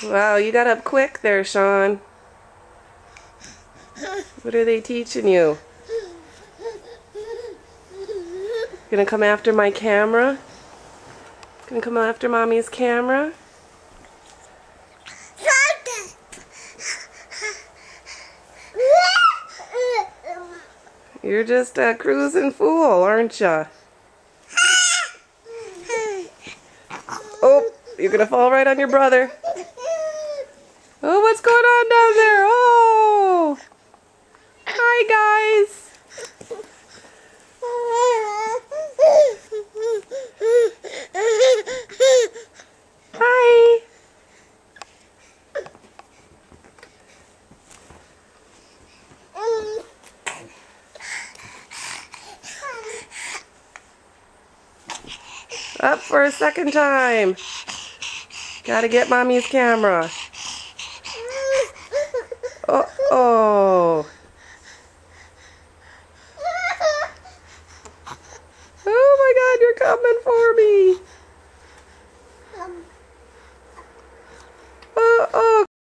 Wow, you got up quick there, Shawn. What are they teaching you? Gonna come after my camera? Gonna come after Mommy's camera? You're just a cruising fool, aren't ya? Oh, you're gonna fall right on your brother. Oh, what's going on down there? Oh! Hi, guys! Hi! Up for a second time. Gotta get Mommy's camera. Oh. Oh my God, you're coming for